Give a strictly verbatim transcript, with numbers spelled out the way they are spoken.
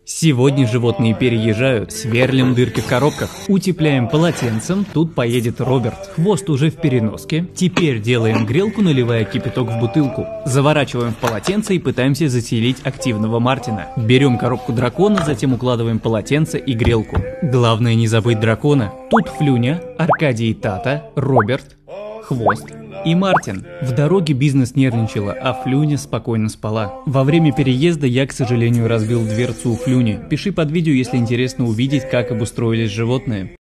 Сегодня животные переезжают, сверлим дырки в коробках, утепляем полотенцем, тут поедет Роберт. Хвост уже в переноске. Теперь делаем грелку, наливая кипяток в бутылку. Заворачиваем в полотенце и пытаемся заселить активного Мартина. Берем коробку дракона, затем укладываем полотенце и грелку. Главное не забыть дракона. Тут Флюня, Аркадий и Тата, Роберт, Хвост и Мартин. В дороге бизнес нервничала, а Флюня спокойно спала. Во время переезда я, к сожалению, разбил дверцу у Флюни. Пиши под видео, если интересно увидеть, как обустроились животные.